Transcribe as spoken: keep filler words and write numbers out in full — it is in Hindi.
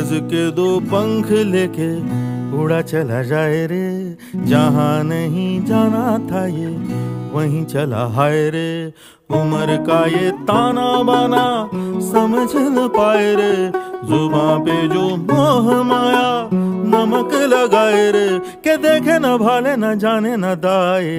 कागज के दो पंख लेके उड़ा चला जाए रे, जहां नहीं जाना था ये वहीं चला हाय रे। उम्र का ये ताना बाना समझ न पाए रे, जुबां पे जो मोह माया नमक लगाए रे, के देखे न भाले न जाने न दाए।